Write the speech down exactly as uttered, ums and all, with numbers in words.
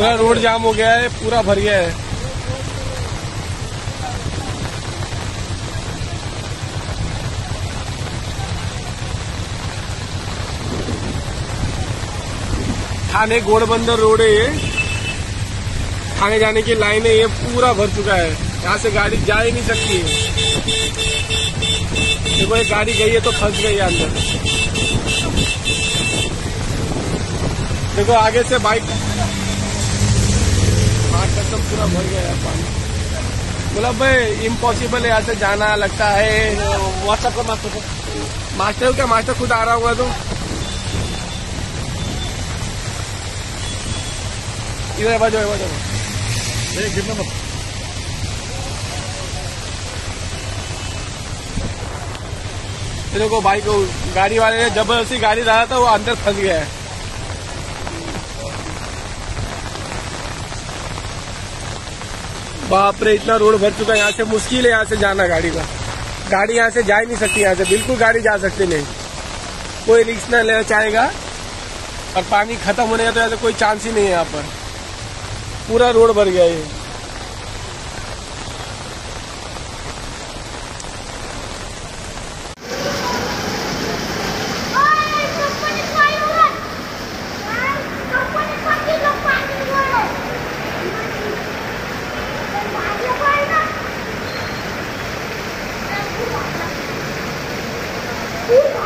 पूरा रोड जाम हो गया है, पूरा भर गया है। थाने घोड़बंदर रोड है ये, थाने जाने की लाइन है, ये पूरा भर चुका है। यहाँ से गाड़ी जा ही नहीं सकती है। देखो एक गाड़ी गई है तो फंस गई है अंदर। देखो आगे से बाइक सब पूरा भर गया है पानी। मतलब भाई इम्पॉसिबल है यहाँ से जाना, लगता है। व्हाट्सएप का मास्टर मास्टर क्या मास्टर खुद आ रहा होगा तो इधर बजो बजो गिरना मत। देखो बाइक गाड़ी वाले ने जबरदस्ती गाड़ी डाला था, वो अंदर फंस गया है। बाप रे, इतना रोड भर चुका है। यहाँ से मुश्किल है यहाँ से जाना गाड़ी का। गाड़ी यहाँ से जा ही नहीं सकती, यहाँ से बिल्कुल गाड़ी जा सकती नहीं। कोई रिस्क न लेना चाहेगा और पानी खत्म होने का तो ऐसे कोई चांस ही नहीं है। यहाँ पर पूरा रोड भर गया है। Ooh.